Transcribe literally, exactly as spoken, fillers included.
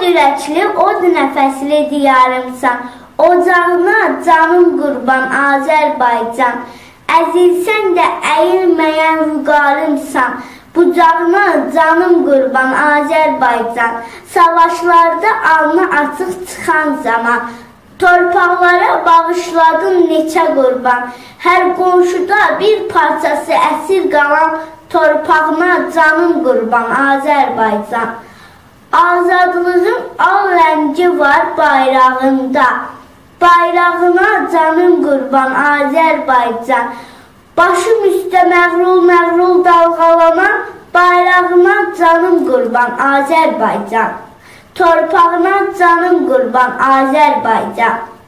ürəkli, od nəfəsli diyarımsan, ocağına canım qurban Azərbaycan. Əzilsən də əyilməyən vüqarımsan, bucağına canım qurban Azərbaycan. Savaşlarda alnı açıq çıxan zaman, torpaqlara bağışladın neçə qurban. Hər qonşuda bir parçası əsir qalan, torpağına canım qurban Azərbaycan. Azadlığın al rəngi var bayrağında, bayrağına canım qurban Azərbaycan. Başım üstə məğrul-məğrul dalğalanan, bayrağına canım qurban Azərbaycan. Torpağına canım qurban Azərbaycan.